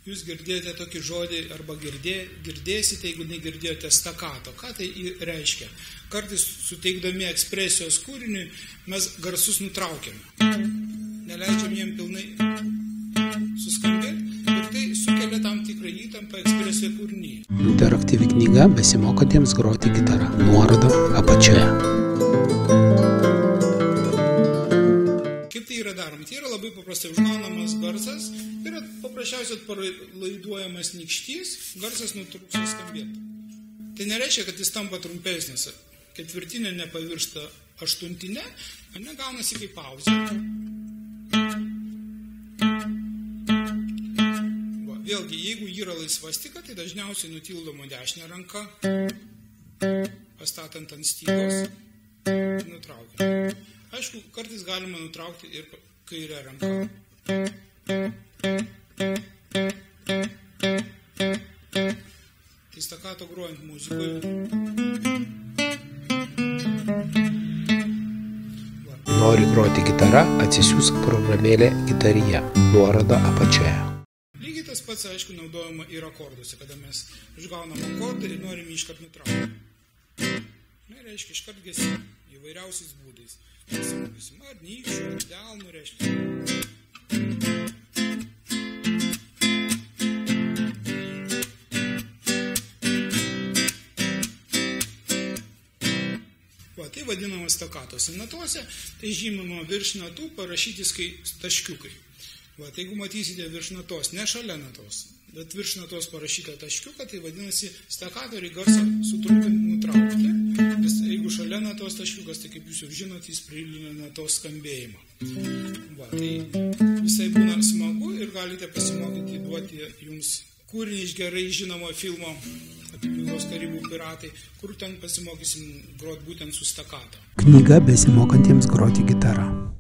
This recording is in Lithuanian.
jūs girdėjote tokį žodį arba girdėsite, jeigu negirdėjote stakato. Ką tai reiškia? Kartais suteikdami ekspresijos kūriniui mes garsus nutraukiame. Neleidžiam jiem pilnai suskambėti ir tai sukelia tam tikrą įtampą ekspresiją kūrinyje. Interaktyvi knyga besimokantiems groti gitarą. Nuoroda apačioje. Kaip tai yra daroma? Tai yra labai paprastai užgaunamas garsas, tai yra paprasčiausiai atpalaiduojamas nykštys, garsas nutrūksta skambėti. Tai nereiškia, kad jis tampa trumpesnis. Ketvirtinė nepaviršta aštuntinė, gaunasi kaip pauzė. Vėlgi, jeigu yra laisva styga, tai dažniausiai nutildoma dešinė ranka, pastatant ant stygos, nutraukiant. Aišku, kartais galima nutraukti ir kairę ranką. Tai stakato grojant muzikoje. Nori groti gitarą, atsisiųsk programėlę Gitarija. Nuoroda apačioje. Lygiai tas pats, aišku, naudojama ir akorduose, kada mes išgaunam akordą ir norim iškart nutraukti. Reiškia, iškart gesim įvairiausiais būdais. Pasimokysim ar nykščių, ar delnų, reiškia. Tai vadinamas stakatos. Natose tai žymima virš natų parašyti taškiukai. Jeigu matysite virš natos, ne šalia natos, bet virš natos parašytą taškiuką, tai vadinasi stakatoriai garsą sutrumpinti, nutraukti. Nes jeigu šalia natos taškiukas, tai kaip jūs jau žinot, jis prilina natos skambėjimą. Tai visai būna smagu ir galite pasimokyti duoti jums kūrinį iš gerai žinomo filmo Apipylos Karibų piratai, kur ten pasimokysim groti būtent su stakato. Knyga besimokantiems groti gitarą.